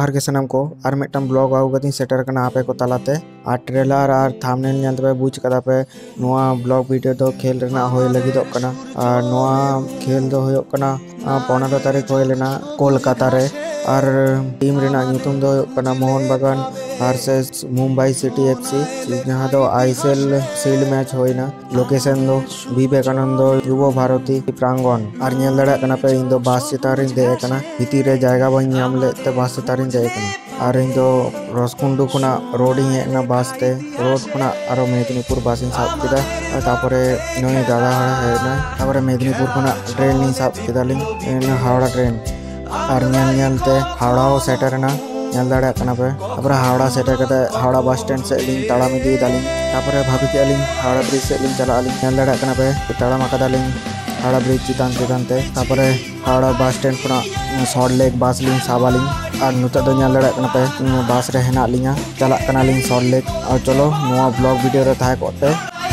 जोहार के सनम को और मिट्टन ब्लॉग आगुगती सेटर करना आपे को तलाते और ट्रेलर और थंबनेल नेल पे बुझ कदा पे नोआ ब्लॉग वीडियो दो खेल रेना होय लगिदोग कना और नोआ खेल दो होयोग कना 15 तारीख होय लेना कोलकाता रे और टीम रेना ᱧᱩᱛᱩᱢ दो होयोग कना मोहन बागान वर्सेस मुंबई सिटी एफसी जहां दो आईएसएल सील्ड मैच होइना लोकेशन दो विवेकानंद युवा भारती प्रांगण और नेल दड़ा कना पे इन दो बास चितार दे कना भीतर रे जायगा बन नाम लेते बास चितार दे कना और इन दो रसकुंडू खुना रोड हेना बास ते रोड खुना और मेदिनीपुर बास साब किदा तापरे नई दादा हेना तापरे मेदिनीपुर खुना ट्रेन नी साब किदालिन हावड़ा ट्रेन और नेलते हावड़ा सेटरना नेल दाड़ा कना पे तापरे हावड़ा सेटर कते हावड़ा बस स्टैंड से लिंग ताड़ाम इदी दालिन तापरे भाभी के लिंग हावड़ा ब्रिज से लिंग चला लिंग नेल दाड़ा कना पे ताड़ाम आकादालिंग हावड़ा ब्रिज चितान ते तापरे हावड़ा बस स्टैंड खुना सॉल्ट लेक बस लिंग साबालिंग और नुता दो नेल दाड़ा कना पे बस रे हेना लिंगा चला कना लिंग सॉल्ट लेक और चलो नोआ ब्लॉग वीडियो रे थाय कोते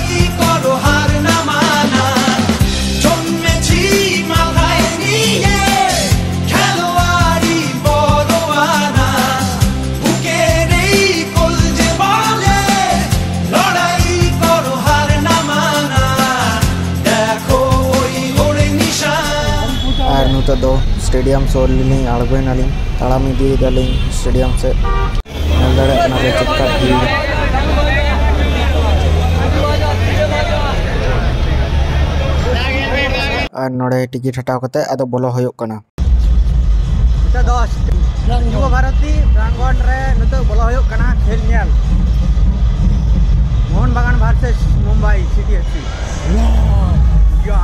नुता दो स्टेडियम सोर लिंग आड़गोन आलिंग ताड़ाम इदी दालिंग स्टेडियम से नेल दाड़ा कना पे चिक्का भीड़ और नोड़े टिकट हटाव कते अदो बोलो होयोग कना युवा भारती प्रांगण रे नुतो बोलो होयोग कना खेल नेल मोहन बागान वर्सेस मुंबई सिटी एफसी या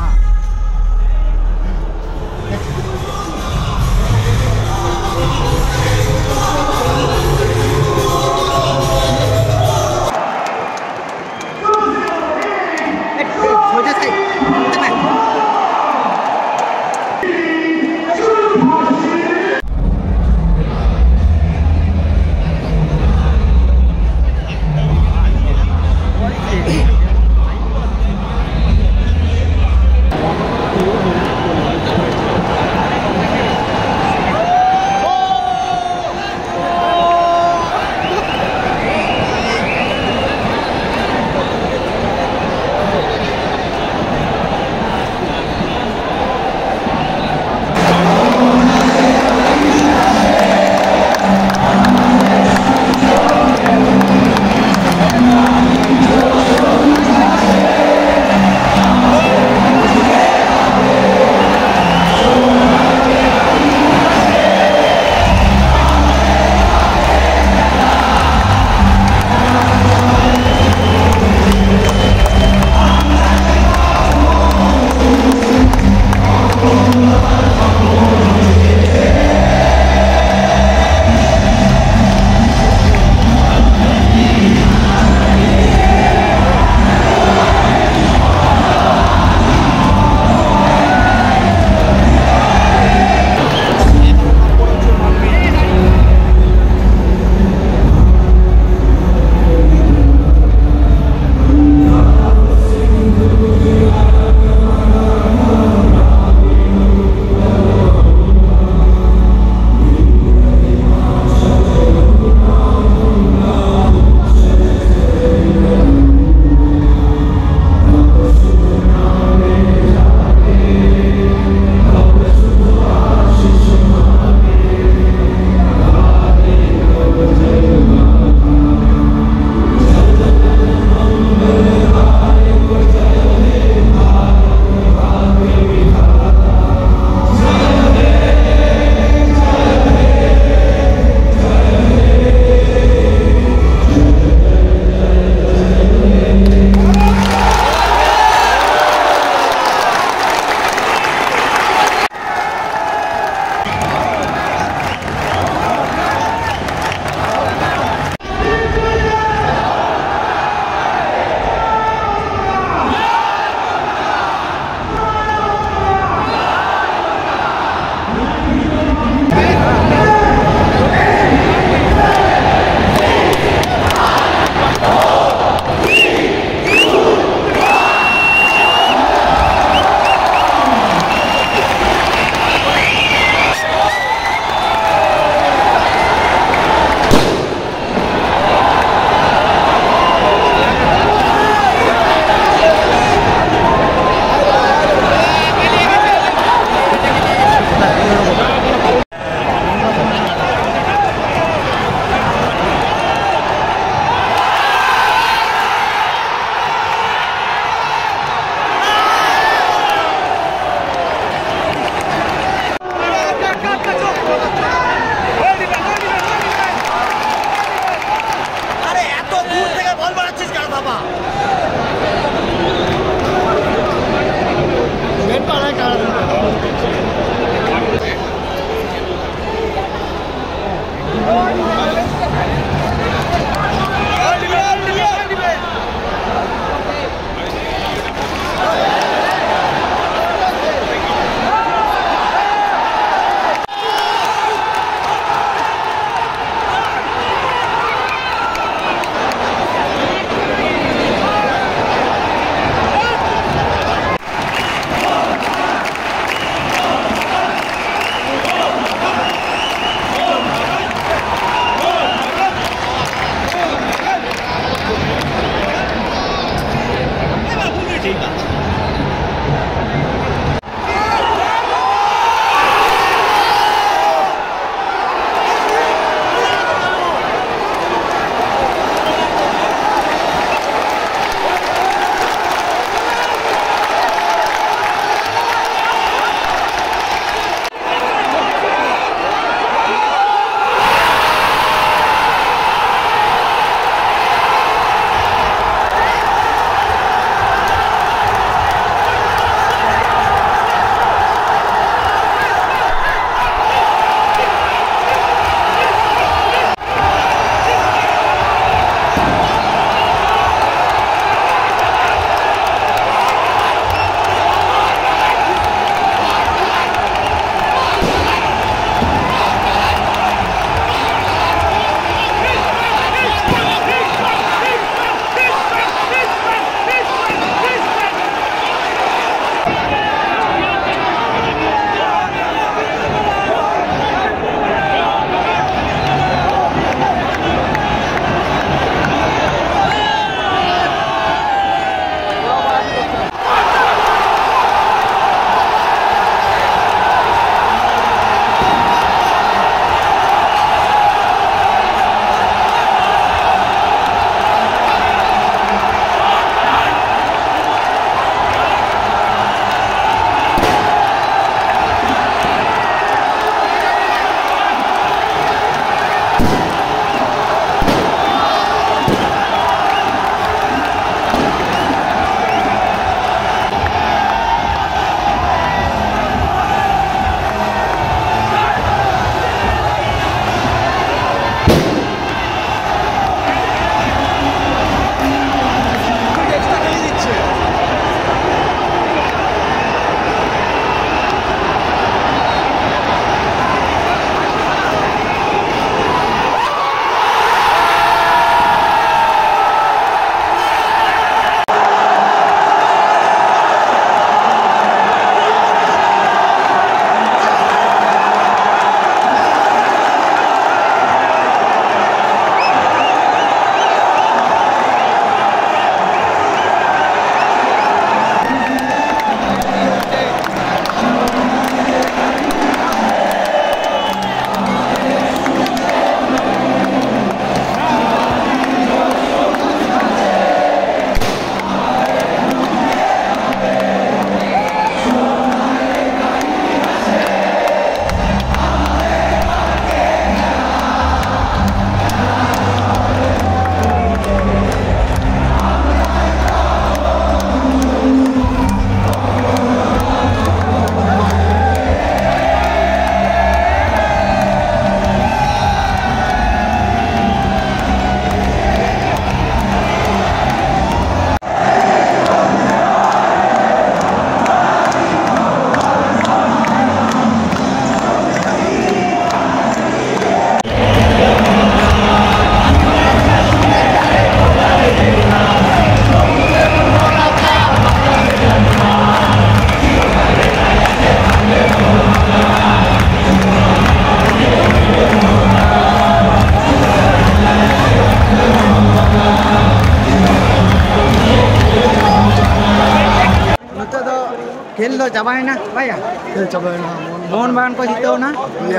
खेल लो चाबायना भैया खेल चाबायना मोहन बागान को जीतो ना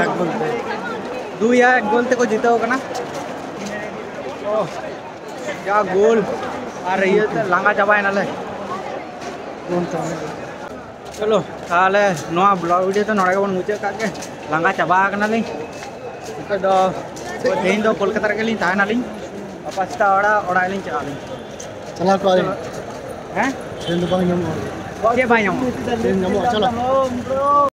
2-1 गोल ते को जीतो कना क्या गोल आ रही है तो लांगा चाबायना ले चलो ताले नोआ ब्लॉग वीडियो तो नोड़ा बन मुझे काके लांगा चाबा कना ले तो तेन दो कोलकाता के लिए ताना लिंग पास्ता ओड़ा लिंग चला को हैं तेन दो बांग Dia banyak. चलो